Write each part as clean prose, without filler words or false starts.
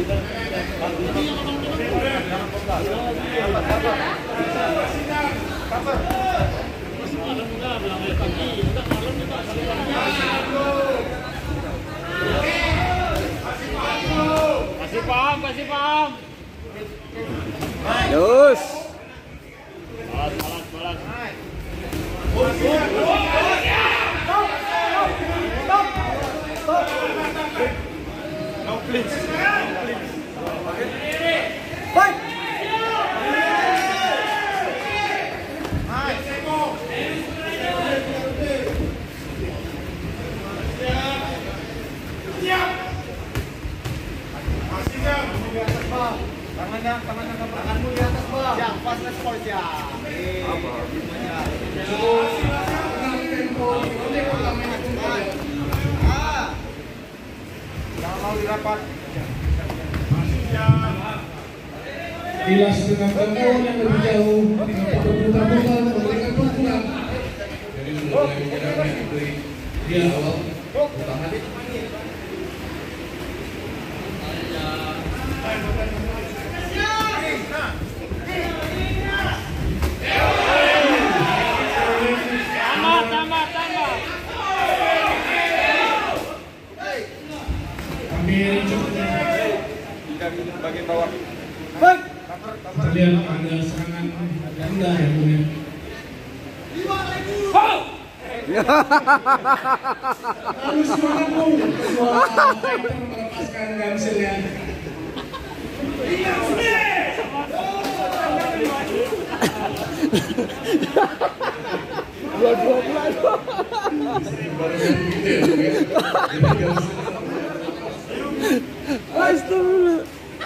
Kasih paham. Terus. Balas. No please. Fight. Tanganmu di atas, Bang. Ya, pas respon ya. Jangan mau dirapat. Bilas dengan tempo yang lebih jauh, dengan berputar-putar, memberikan pukulan. Jadi mulai menyerang di awal. Tahan. Bagian bawah. Fight. Terlihat ada serangan ganda ya punya. Harus semangatmu, suara fighter melepaskan gansilnya. Astagfirullah.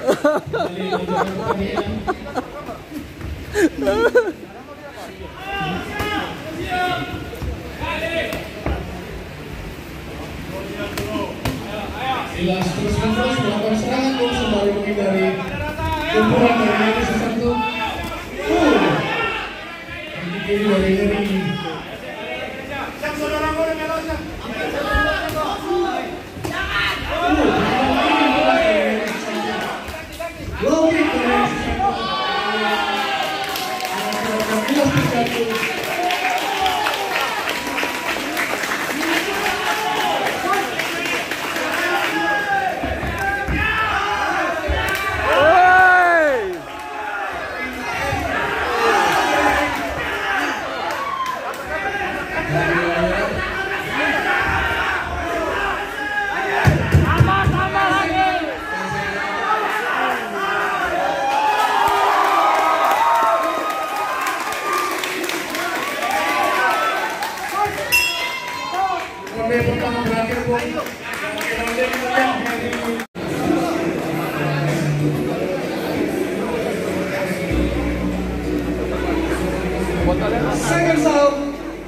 Ilas terus-menerus melakukan serangan sembari menghindari pukulan dari sesuatu. Kiri dari Heri. Second sound.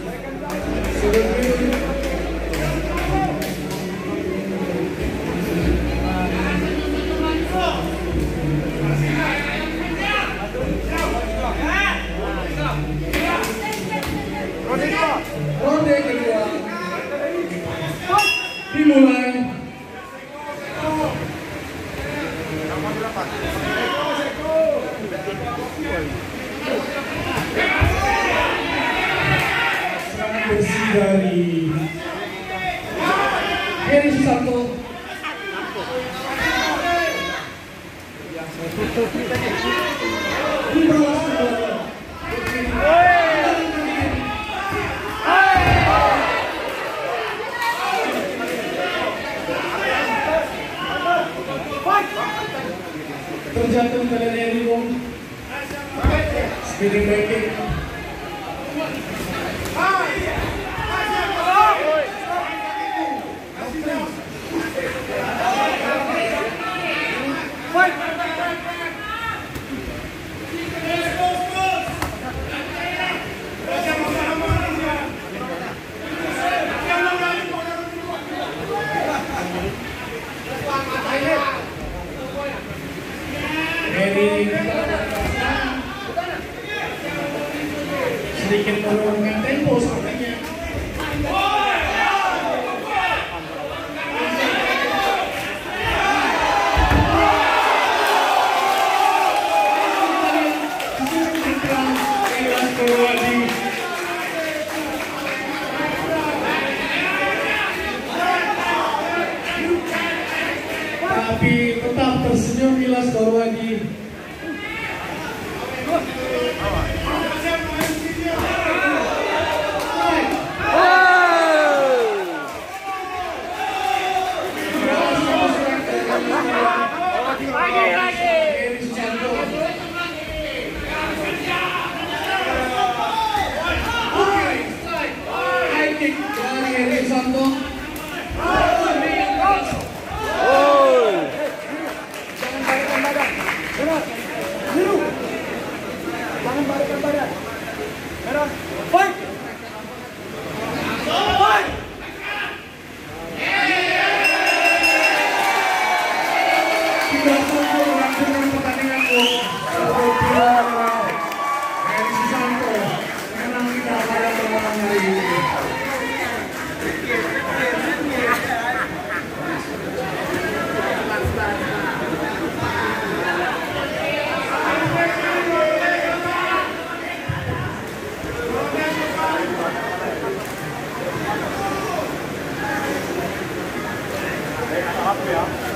Ronde kedua dimulai. Serangan bersih dari Heri Susanto. Terjatuh kalian Heri Bong. Spinning back kick. Sedikit menurunkan tempo sepertinya. Tetap tersenyum gila skor lagi. Jangan balikan badan. Merah. Fight. Fight. Tidak sanggup melanjutkan pertandingan Heri Susanto menang kita pada pertandingan hari ini. Apa ya?